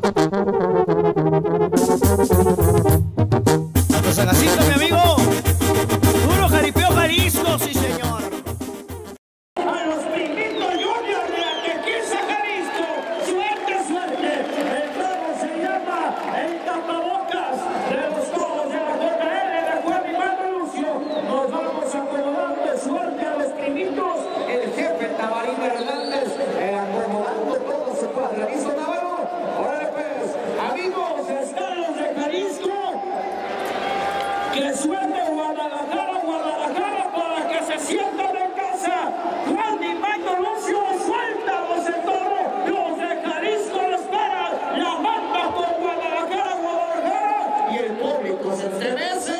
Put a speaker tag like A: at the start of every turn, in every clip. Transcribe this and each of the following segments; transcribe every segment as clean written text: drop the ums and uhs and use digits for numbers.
A: Santo San Jacinto, mi amigo. Puro jaripeo Jalisco, sí señor.
B: A los primitos Junior de Atequisa, Jalisco. Suerte, suerte. El juego se llama el tapabocas de los Tobos de la JL de Juan y Manuel Lucio. Nos vamos acomodando. Suerte a los primitos. El jefe Tabarín Hernández acomodando todo su cuadra. ¿Listo, Navarro? Órale pues, amigos, están los de Jalisco. Que suerte Guadalajara, Guadalajara, para que se sientan en casa. Juan y Manuel Lucio, suéltanos el toro. Los de Jalisco lo esperan. La banda por Guadalajara, Guadalajara. Y el público se estremece.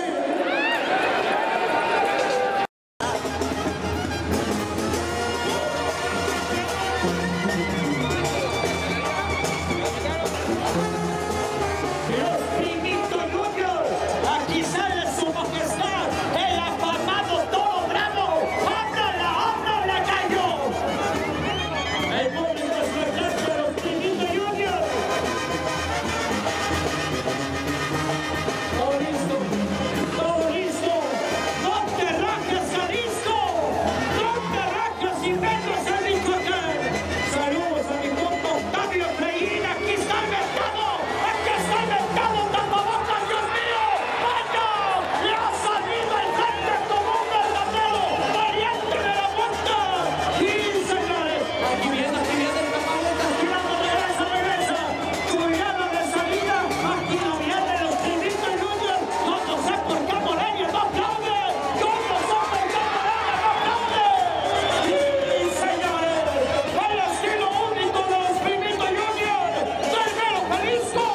B: Los primitos Junior, aquí sale su majestad, el afamado Toro Bravo. ¡Ábrala, ábrala, gallo! El público expectante de los primitos Junior. Todo listo, todo listo. No te rajes, Jalisco. No te rajes y vengas a Michoacán. Saludos a mi compa Octavio Freín. Aquí está el mercado. Aquí está el mercado. Tapabocas, Dios mío. ¡Vaya! Le ha salido el frente como un verdadero variante de la vuelta. Y señores, aquí viene el tapabocas. Cuidado, regresa, regresa. Cuidado de salida. Aquí no vienen los primitos Junior. Yo no sé por qué Morelia no aplaude. Yo no sé por qué Morelia no aplaude. Y señores, el estilo único de los primitos Junior. Del Mero Jalisco.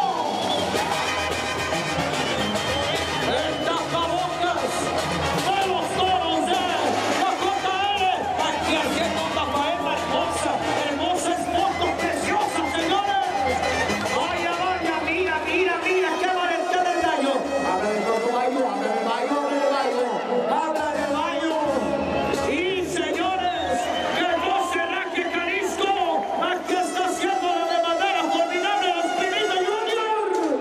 B: El tapabocas de los Toros de la JL. Aquí haciendo una faena hermosa. Hermosa es foto preciosa, señores. Vaya, vaya, mira, mira, mira. Qué valentía del gallo. Habla de todo baño, habla de baño, habla de baño. Habla de baño. Y señores, que no se raje Jalisco. Aquí está haciendo de manera formidable los primitos Junior.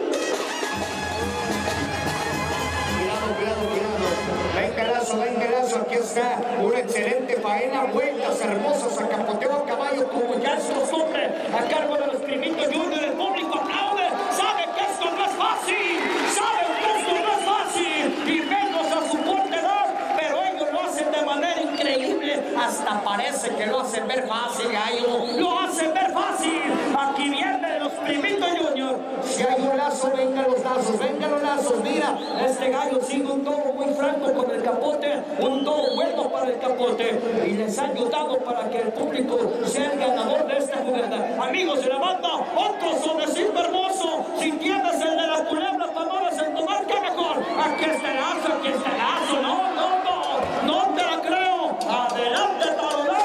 B: Cuidado, cuidado, cuidado. Venga Lazo, aquí está una excelente faena, vueltas hermosas a capoteo a caballo, como ya es costumbre, a cargo de los primitos Junior. El público aplaude, sabe que esto no es fácil, saben que esto no es fácil, y menos a su corta edad, pero ellos lo hacen de manera increíble, hasta parece que lo hacen ver fácil, gallo, lo hacen ver fácil. Aquí vienen los primitos Junior. Si hay un lazo, vengan los lazos, mira, este gallo sigue un toro muy franco con el capote, un toro bueno para el capote, y les ha ayudado para que el público sea el ganador de esta jugada. Amigos de la banda, otro sobrecito hermoso. Si tienes el de la culebra, tamales en tu marca, mejor. Aquí está el lazo, no te la creo. Adelante, Tarodano.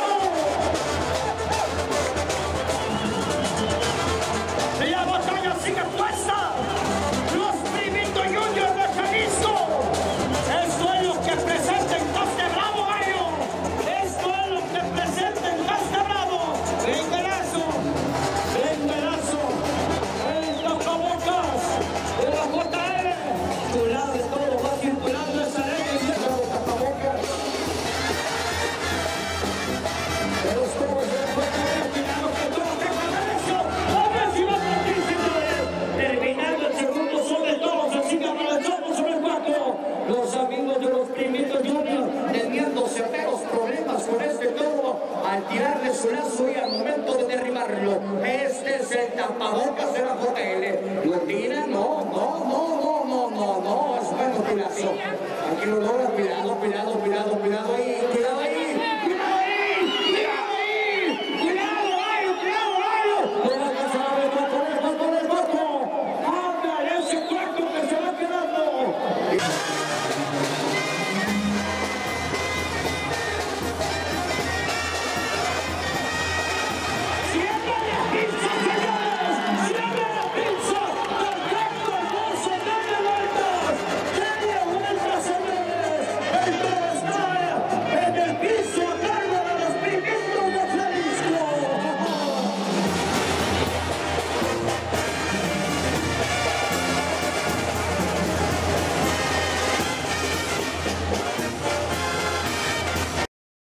B: La batalla sigue puesta. Los primitos Junior de Jalisco. Esto es lo que presenta en Costa Bravo, gallo. Esto es lo que presenta en Costa Bravo. Venga el lazo. El tapabocas de la JL. Culado de todo, va circulando esa ley de tapabocas. De los Tobos de la JL, cuidado que todo tenga derecho. Ofensiva fortísima. Terminando el segundo sobre todos, así que avanzamos sobre el cuarto. Los amigos de los primitos Junior teniendo severos problemas con este toro al tirarle su lazo y al momento de derribarlo. Este es el tapabocas de la JL. ¿Lo tira? No, es manipulación. Aquí lo logra, cuidado,